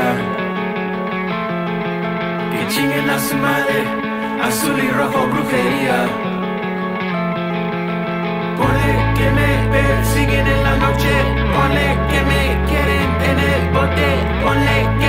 porquería. Que chinguen a su madre, azul y rojo brujería. Ponle que me persiguen en la noche, ponle que me quieren en el bote, ponle